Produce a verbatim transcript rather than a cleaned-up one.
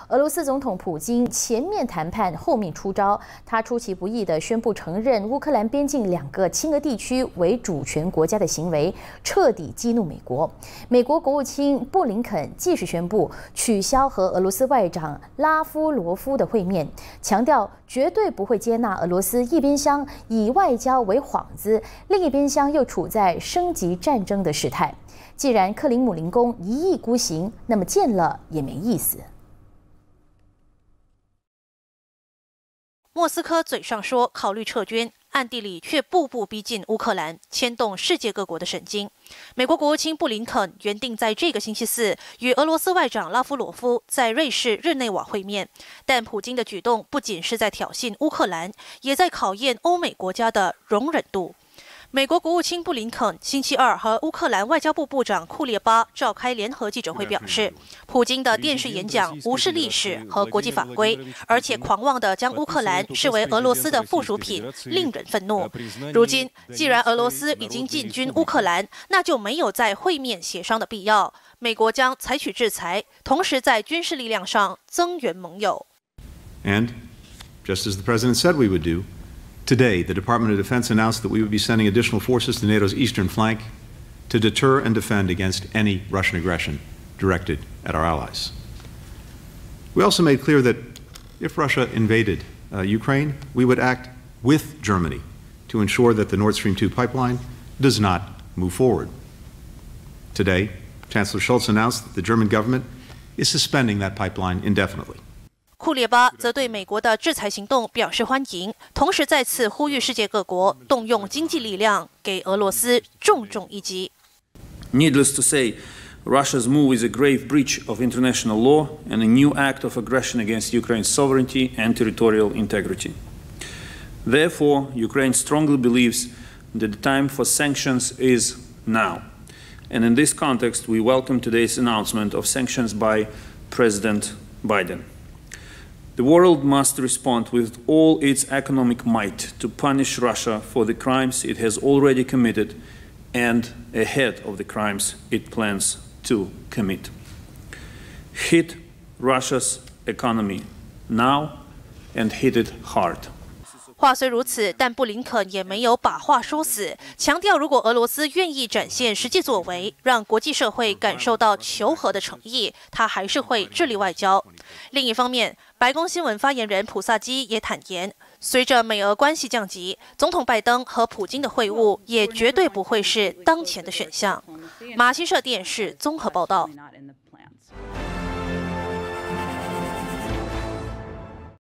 俄罗斯总统普京前面谈判，后面出招，他出其不意地宣布承认乌克兰边境两个亲俄地区为主权国家的行为，彻底激怒美国。美国国务卿布林肯继续宣布取消和俄罗斯外长拉夫罗夫的会面，强调绝对不会接纳俄罗斯一边厢以外交为幌子，另一边厢又处在升级战争的事态。既然克林姆林宫一意孤行，那么见了也没意思。 莫斯科嘴上说考虑撤军，暗地里却步步逼近乌克兰，牵动世界各国的神经。美国国务卿布林肯原定在这个星期四与俄罗斯外长拉夫罗夫在瑞士日内瓦会面，但普京的举动不仅是在挑衅乌克兰，也在考验欧美国家的容忍度。美国国务卿布林肯星期二和乌克兰外交部部长库列巴召开联合记者会，表示，普京的电视演讲无视历史和国际法规，而且狂妄地将乌克兰视为俄罗斯的附属品，令人愤怒。如今，既然俄罗斯已经进军乌克兰，那就没有在会面协商的必要。美国将采取制裁，同时在军事力量上增援盟友。 And just as the president said we would do. Today, the Department of Defense announced that we would be sending additional forces to NATO's eastern flank to deter and defend against any Russian aggression directed at our allies. We also made clear that if Russia invaded uh, Ukraine, we would act with Germany to ensure that the Nord Stream two pipeline does not move forward. Today, Chancellor Scholz announced that the German government is suspending that pipeline indefinitely. 库列巴则对美国的制裁行动表示欢迎，同时再次呼吁世界各国动用经济力量，给俄罗斯重重一击。 Needless to say, Russia's move is a grave breach of international law and a new act of aggression against Ukraine's sovereignty and territorial integrity. Therefore, Ukraine strongly believes that the time for sanctions is now. And in this context, we welcome today's announcement of sanctions by President Biden. The world must respond with all its economic might to punish Russia for the crimes it has already committed and ahead of the crimes it plans to commit. Hit Russia's economy now and hit it hard. 话虽如此，但布林肯也没有把话说死，强调如果俄罗斯愿意展现实际作为，让国际社会感受到求和的诚意，他还是会致力外交。另一方面，白宫新闻发言人普萨基也坦言，随着美俄关系降级，总统拜登和普京的会晤也绝对不会是当前的选项。马西社电视综合报道。